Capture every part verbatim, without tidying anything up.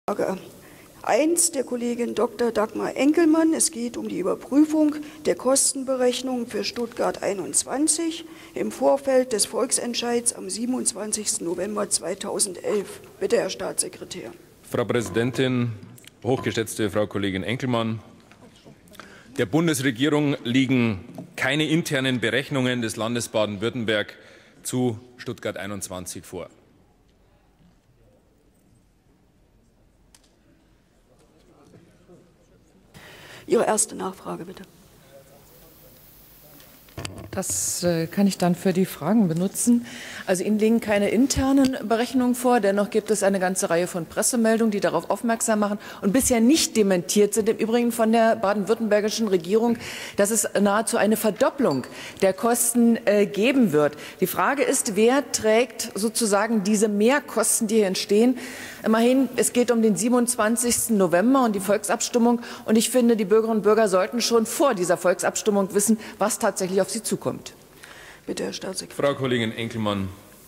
Frage eins der Kollegin Doktor Dagmar Enkelmann. Es geht um die Überprüfung der Kostenberechnung für Stuttgart einundzwanzig im Vorfeld des Volksentscheids am siebenundzwanzigsten November zweitausendelf. Bitte, Herr Staatssekretär. Frau Präsidentin, hochgeschätzte Frau Kollegin Enkelmann! Der Bundesregierung liegen keine internen Berechnungen des Landes Baden-Württemberg zu Stuttgart einundzwanzig vor. Ihre erste Nachfrage, bitte. Das kann ich dann für die Fragen benutzen. Also Ihnen liegen keine internen Berechnungen vor. Dennoch gibt es eine ganze Reihe von Pressemeldungen, die darauf aufmerksam machen und bisher nicht dementiert sind, im Übrigen von der baden-württembergischen Regierung, dass es nahezu eine Verdopplung der Kosten äh, geben wird. Die Frage ist, wer trägt sozusagen diese Mehrkosten, die hier entstehen? Immerhin, es geht um den siebenundzwanzigsten November und die Volksabstimmung. Und ich finde, die Bürgerinnen und Bürger sollten schon vor dieser Volksabstimmung wissen, was tatsächlich auf sie zukommt. Bitte, Herr Staatssekretär. Frau Kollegin Enkelmann,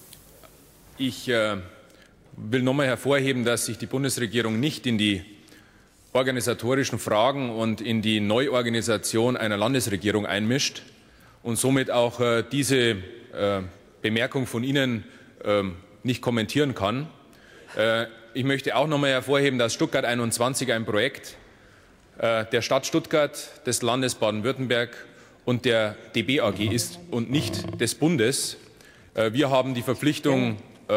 ich äh, will noch einmal hervorheben, dass sich die Bundesregierung nicht in die organisatorischen Fragen und in die Neuorganisation einer Landesregierung einmischt und somit auch äh, diese äh, Bemerkung von Ihnen äh, nicht kommentieren kann. Äh, ich möchte auch noch einmal hervorheben, dass Stuttgart einundzwanzig ein Projekt äh, der Stadt Stuttgart, des Landes Baden-Württemberg und der D B A G ist und nicht des Bundes. Wir haben die Verpflichtung,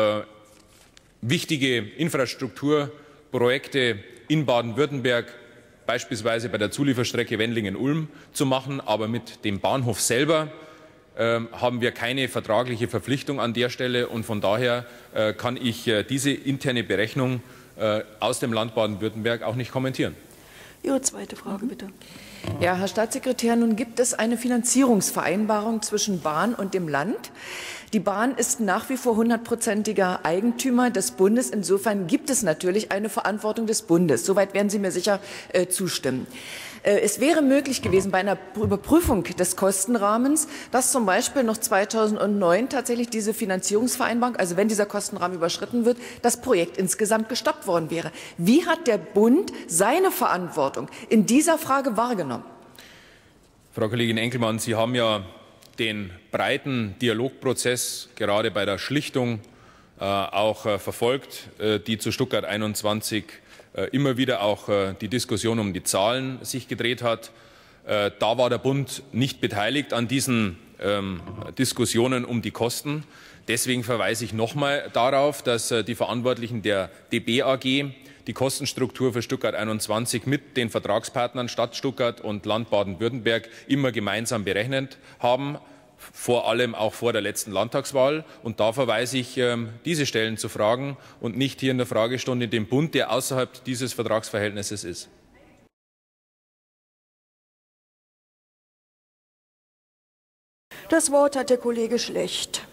wichtige Infrastrukturprojekte in Baden-Württemberg, beispielsweise bei der Zulieferstrecke Wendlingen-Ulm, zu machen. Aber mit dem Bahnhof selber haben wir keine vertragliche Verpflichtung an der Stelle. Und von daher kann ich diese interne Berechnung aus dem Land Baden-Württemberg auch nicht kommentieren. Ihre zweite Frage, bitte. Ja, Herr Staatssekretär, nun gibt es eine Finanzierungsvereinbarung zwischen Bahn und dem Land. Die Bahn ist nach wie vor hundertprozentiger Eigentümer des Bundes. Insofern gibt es natürlich eine Verantwortung des Bundes. Soweit werden Sie mir sicher äh, zustimmen. Äh, es wäre möglich gewesen, bei einer Überprüfung des Kostenrahmens, dass zum Beispiel noch zweitausendneun tatsächlich diese Finanzierungsvereinbarung, also wenn dieser Kostenrahmen überschritten wird, das Projekt insgesamt gestoppt worden wäre. Wie hat der Bund seine Verantwortung in dieser Frage wahrgenommen? Frau Kollegin Enkelmann, Sie haben ja den breiten Dialogprozess gerade bei der Schlichtung äh, auch äh, verfolgt, äh, die zu Stuttgart einundzwanzig äh, immer wieder auch äh, die Diskussion um die Zahlen sich gedreht hat. Äh, da war der Bund nicht beteiligt an diesen ähm, Diskussionen um die Kosten. Deswegen verweise ich noch mal darauf, dass äh, die Verantwortlichen der D B A G die Kostenstruktur für Stuttgart einundzwanzig mit den Vertragspartnern Stadt Stuttgart und Land Baden-Württemberg immer gemeinsam berechnet haben, vor allem auch vor der letzten Landtagswahl. Und da verweise ich ähm, diese Stellen zu Fragen und nicht hier in der Fragestunde den Bund, der außerhalb dieses Vertragsverhältnisses ist. Das Wort hat der Kollege Schlecht.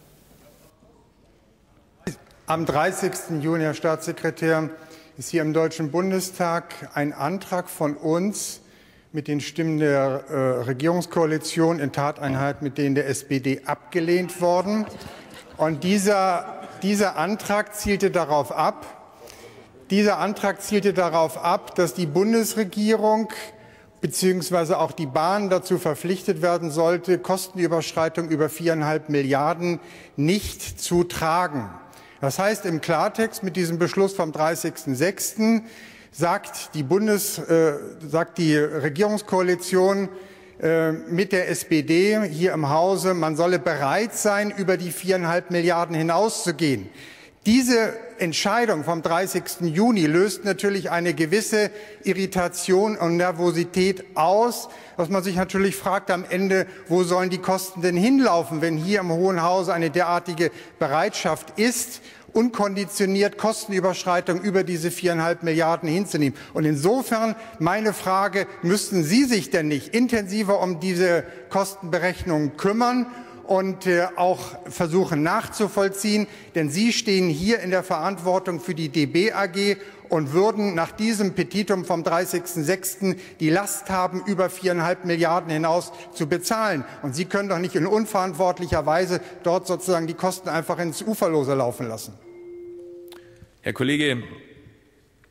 Am dreißigsten Juni, Herr Staatssekretär, ist hier im Deutschen Bundestag ein Antrag von uns mit den Stimmen der äh, Regierungskoalition in Tateinheit mit denen der S P D abgelehnt worden. Und dieser, dieser Antrag zielte darauf ab, dieser Antrag zielte darauf ab, dass die Bundesregierung beziehungsweise auch die Bahn dazu verpflichtet werden sollte, Kostenüberschreitungen über viereinhalb Milliarden nicht zu tragen. Das heißt im Klartext, mit diesem Beschluss vom dreißigsten sechsten sagt die Bundes, äh, sagt die Regierungskoalition äh, mit der S P D hier im Hause, man solle bereit sein, über die viereinhalb Milliarden hinauszugehen. Diese Entscheidung vom dreißigsten Juni löst natürlich eine gewisse Irritation und Nervosität aus, dass man sich natürlich fragt am Ende, wo sollen die Kosten denn hinlaufen, wenn hier im Hohen Hause eine derartige Bereitschaft ist, unkonditioniert Kostenüberschreitungen über diese viereinhalb Milliarden hinzunehmen. Und insofern meine Frage, müssten Sie sich denn nicht intensiver um diese Kostenberechnungen kümmern und äh, auch versuchen nachzuvollziehen? Denn Sie stehen hier in der Verantwortung für die D B A G und würden nach diesem Petitum vom dreißigsten sechsten die Last haben, über viereinhalb Milliarden hinaus zu bezahlen. Und Sie können doch nicht in unverantwortlicher Weise dort sozusagen die Kosten einfach ins Uferlose laufen lassen. Herr Kollege,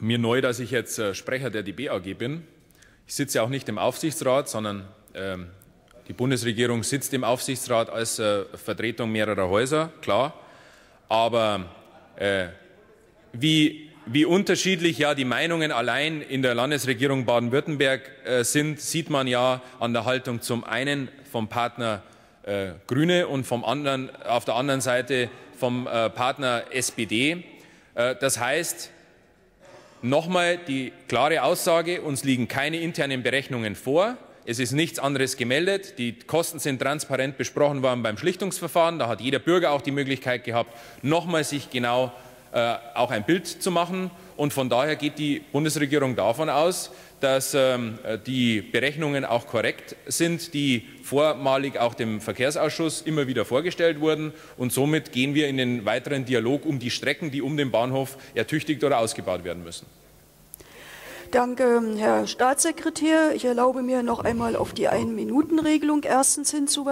mir neu, dass ich jetzt äh, Sprecher der D B A G bin. Ich sitze auch nicht im Aufsichtsrat, sondern ähm, die Bundesregierung sitzt im Aufsichtsrat als äh, Vertretung mehrerer Häuser, klar. Aber äh, wie, wie unterschiedlich ja die Meinungen allein in der Landesregierung Baden-Württemberg äh, sind, sieht man ja an der Haltung zum einen vom Partner äh, Grüne und vom anderen, auf der anderen Seite vom äh, Partner S P D. Äh, das heißt, nochmal die klare Aussage, uns liegen keine internen Berechnungen vor. Es ist nichts anderes gemeldet. Die Kosten sind transparent besprochen worden beim Schlichtungsverfahren. Da hat jeder Bürger auch die Möglichkeit gehabt, nochmal sich genau äh, auch ein Bild zu machen. Und von daher geht die Bundesregierung davon aus, dass ähm, die Berechnungen auch korrekt sind, die vormalig auch dem Verkehrsausschuss immer wieder vorgestellt wurden. Und somit gehen wir in den weiteren Dialog um die Strecken, die um den Bahnhof ertüchtigt oder ausgebaut werden müssen. Danke, Herr Staatssekretär. Ich erlaube mir noch einmal auf die Ein-Minuten-Regelung erstens hinzuweisen.